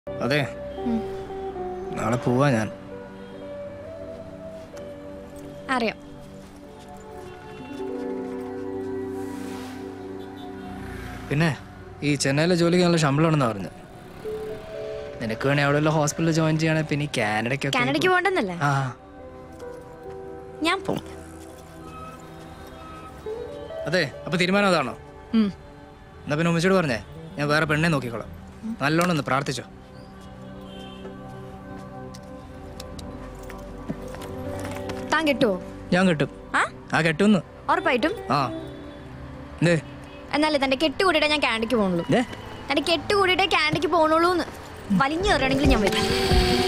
അതെ, നാളെ പോവാ ഞാൻ. അറിയാം. പിന്നെ ഈ ചെന്നൈയിലെ ജോലിക്ക് നല്ല ശമ്പളമാണെന്ന് പറഞ്ഞു. നിനക്ക് വേണേ അവിടെ ഹോസ്പിറ്റലിൽ ജോയിൻ ചെയ്യണേ. പിന്നെ കാനഡയ്ക്ക് പോകണ്ടെന്നല്ലേ? ആ, ഞാൻ പോകും. അതെ, അപ്പൊ തീരുമാനം അതാണോ? എന്നാ പിന്നെ ഉമ്മച്ചോട് പറഞ്ഞേ, ഞാൻ വേറെ പെണ്ണെ നോക്കിക്കോളാം. നല്ലോണം ഒന്ന് പ്രാർത്ഥിച്ചോ. താൻ കിട്ടുവോ? ഞാൻ കിട്ടും. ആ കെട്ടുന്നു. ഉറപ്പായിട്ടും? ആ, എന്തേ? എന്നാലേ തന്റെ കെട്ട് കൂടിയിട്ടേ ഞാൻ കാനഡയ്ക്ക് പോകണുള്ളൂ. തന്റെ കെട്ട് കൂടിയിട്ടേ കാനഡയ്ക്ക് പോകണുള്ളൂ എന്ന് വലിഞ്ഞു കയറുകയാണെങ്കിൽ ഞാൻ വരും.